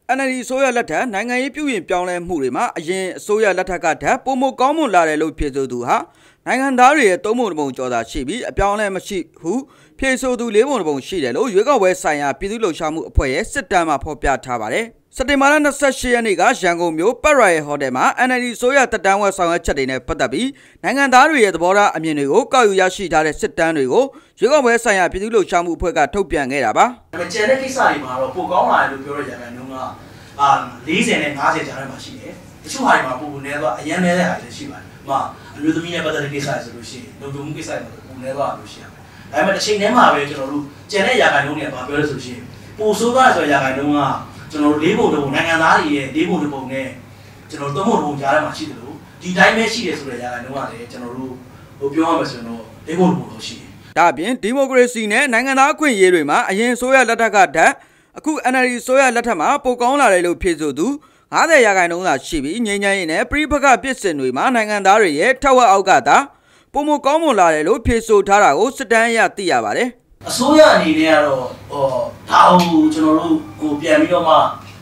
NLD အစိုးရလက်ထက်နိုင်ငံရေးပြုပြင်ပြောင်းလဲမှုတွေမှာအရင်အစိုးရလက်ထက်ကထပ်ပုံမကောင်းမွန်လာတယ်လို့ဖြေဆိုသူဟာနိုင်ငံသားတွေရဲ့သုံးပုံတစ်ပုံကျော်သာရှိပြီးအပြောင်းလဲမရှိဟုဖြေဆိုသူ၄ပုံတစ်ပုံရှိတယ်လို့ရွေးကောက်ပွဲဆိုင်ရာပြည်သူ့လှုပ်ရှားမှုအဖွဲ့ရဲ့စစ်တမ်းမှာဖော်ပြထားပါတယ်။စက်တင်ဘာလ28ရက်နေ့ကရန်ကုန်မြို့ပတ်ရိုင်ဟိုတယ်မှာ NLD ဆိုရတက်တန်းဝက်ဆောင်ရွက်ချက်တွေနဲ့ပတ်သက်ပြီးနိုင်ငံသားတွေရဲ့သဘောထားအမြင်တွေကိုကောက်ယူရရှိထားတဲ့စစ်တမ်းတွေကိုရွေးကောက်ပွဲဆိုင်ရာပြည်သူ့လှုပ်ရှားမှုအဖွဲ့ကထုတ်ပြန်ခဲ့တာပါ။ကျန်တဲ့ကိစ္စတွေမှာတော့ပိုကောင်းလာတယ်လို့ပြောရကြတယ်နှုန်းက40နဲ့50ကြားထဲမှာရှိတယ်။တချို့ဟာတွေမှာပိုနေတော့အရန်နေတဲ့ဟာတွေရှိပါတယ်။အမျိုးသမီးနဲ့ပတ်သက်တဲ့ကိစ္စတွေဆိုလို့ရှိရင်လုံခြုံမှုကိစ္စတွေမှာပိုနေတော့လို့ရှိရမယ်။ဒါပေမဲ့တစ်ချိန်တည်းမှာပဲကျွန်တော်တို့ကျန်တဲ့ရာခိုင်နှုန်းတွေကပြောလို့ဆိုလို့ရှိရင်ပိုဆိုးသွားဆိုရာခိုင်နှုန်းကကျွန်တော်တို့၄ပုံတစ်ပုံနိုင်ငံသားတွေရဲ့၄ပုံတစ်ပုံနဲ့ကျွန်တော်တို့၃ပုံတစ်ပုံကြားထဲမှာရှိတယ်လို့ဒီတိုင်းပဲရှိတယ်ဆိုတဲ့ရာခိုင်နှုန်းကလည်းကျွန်တော်တို့ပြောရမယ်ဆိုရင်တော့၄ပုံတစ်ပုံလို့ရှိတယ်။ဒါအပြင်ဒီမိုကရေစီနဲ့နိုင်ငံသားအခွင့်အရေးတွေမှာအရင်ဆိုရလက်ထက်ကတည်းအခု NLD ဆိုရလက်ထက်မှာပိုကောင်းလာတယ်လို့ဖြေဆိုသူ50ရာခိုင်နှုန်းသာရှိပြီးငြိမ်းချမ်းရေးနဲ့ပြည်ပကပြည်စင်တွေမှာနိုင်ငံသားတွေရဲ့ထက်ဝက်အောက်ကသာပုံမကောင်းမွန်လာတယ်လို့ဖြေဆိုထားတာကိုစစ်တမ်းအရသိရပါတယ်။အစိုးရအနေနဲ့ကတော့ဒါကိုကျွန်တော်တို့ပြန်ပြီးတော့မှ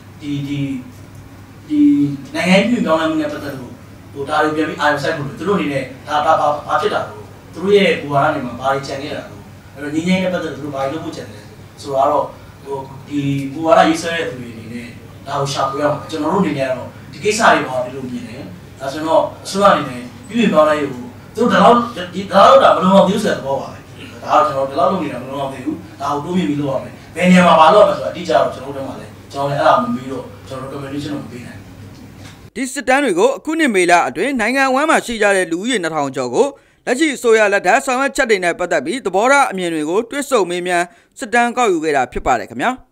ဒီနိုင်ငံရေးပြည်ပြောင်းလဲမှုနဲ့ပတ်သက်လို့ဒါတွေပြန်ပြီးအာရုံစိုက်ဖို့လို့သူတို့အနေနဲ့ဒါဘာဖြစ်တာလို့သူတို့ရဲ့ဘူဝါဒနေမှာဘာတွေကြံခဲ့တာလို့အဲ့တော့ငြိမ်းချမ်းရေးနဲ့ပတ်သက်လို့သူတို့ဘာတွေလုပ်ဖို့ကြံတယ်ဆိုတော့ဒီဘူဝါဒရေးဆွဲတဲ့သူတွေအနေနဲ့ဒါကိုရှာဖွေရအောင်ကျွန်တော်တို့အနေနဲ့ကတော့ဒီကိစ္စတွေဘာလို့မြင်လဲဒါဆိုတော့အစိုးရအနေနဲ့ပြည်ပြောင်းလဲရေးကိုသူတို့ဒါတော့မလုံအောင်သေးဆိုတဲ့သဘောပါပဲဒါတော့ကျွန်တော်ဒီလောက်လုပ်နေတာမလုံအောင်သေးဘူးဒါကိုတိုးမြင့်ပြီးလုပ်ရမယ်ဘယ်နေရာမှာဘာလုပ်ရမလဲဆိုတာအတိအကျတော့ကျွန်တော်တို့ထဲမှာလည်းကျွန်တော်လည်းအဲ့ဒါမပြီးတော့ကျွန်တော် recommendation ကိုပေးနိုင်ဒီစစ်တမ်းတွေကိုအခုနှစ်မေလအတွင်းနိုင်ငံအဝန်းမှာရှိကြတဲ့လူဦးရေ2000ကျော်ကိုလက်ရှိအစိုးရလက်ထက်ဆောင်ရွက်ချက်တွေနဲ့ပတ်သက်ပြီးသဘောထားအမြင်တွေကိုတွစ်ဆုံမေးမြန်းစစ်တမ်းကောက်ယူခဲ့တာဖြစ်ပါတယ်ခင်ဗျာ